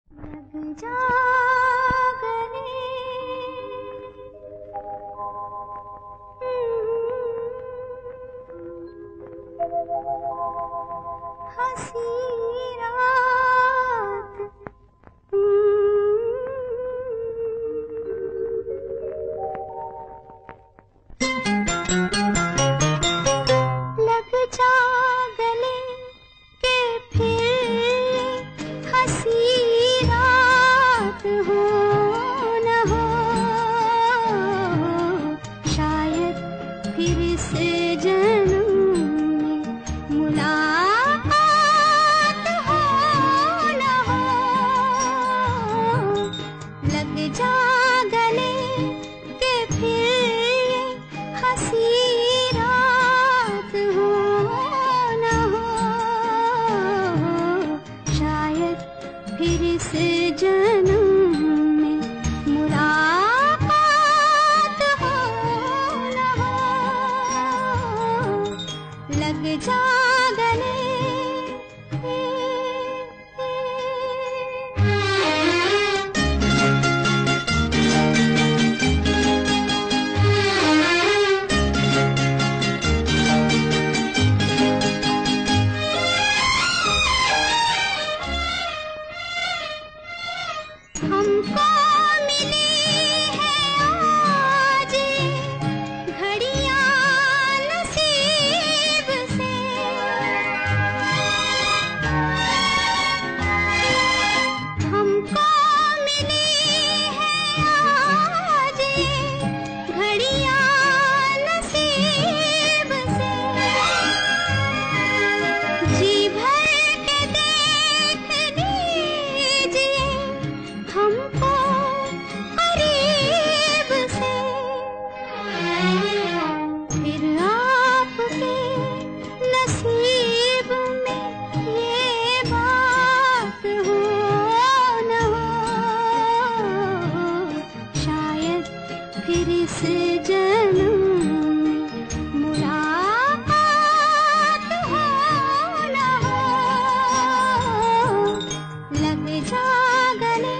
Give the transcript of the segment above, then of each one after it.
लग जा गले हंसी रात लग जा गले के फिर हंसी रात हो न हो, शायद फिर से जन्म में मुलाकात हो न हो। लग जा गले के फिर हंसी रात हो न हो, शायद फिर से जन्म में मुलाकात हो न हो। लग जा गले हमको मिली है आज घड़ियां नसीब से, हमको मिली है आज घड़ियां नसीब से। जी भर के देख लीजिए हमको करीब से, फिर आपके नसीब में ये बात हो न हो, शायद फिर से जन्म में मुलाकात हो न हो। लग जा गले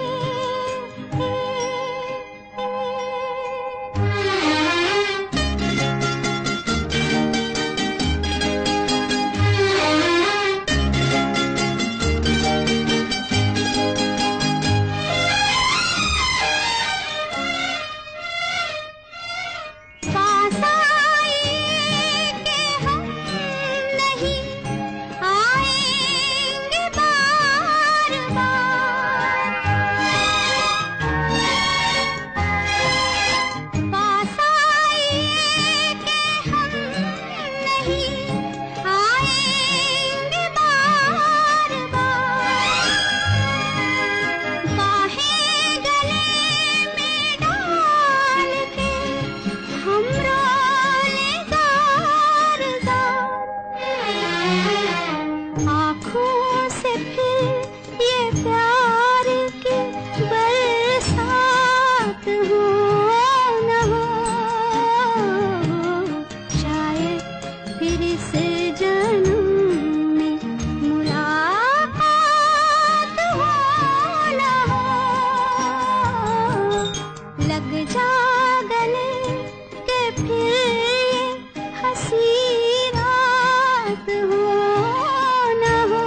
पास आए कि हम नहीं आएंगे बार बार, पास आए कि हम नहीं आएंगे बार बार। बाहें गले में डाल के हम रोले ज़ार ज़ार, आँखों से फिर ये प्यार की बरसात हो न हो, शायद फिर से जन्म में मुलाकात हो न हो। लग जा गले के फिर हंसी रात हो न हो,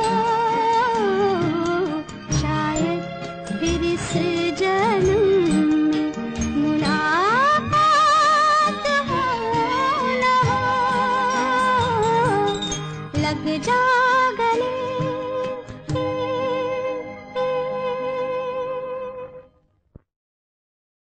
शायद फिर से जन्म में मुलाकात हो न हो। लग जा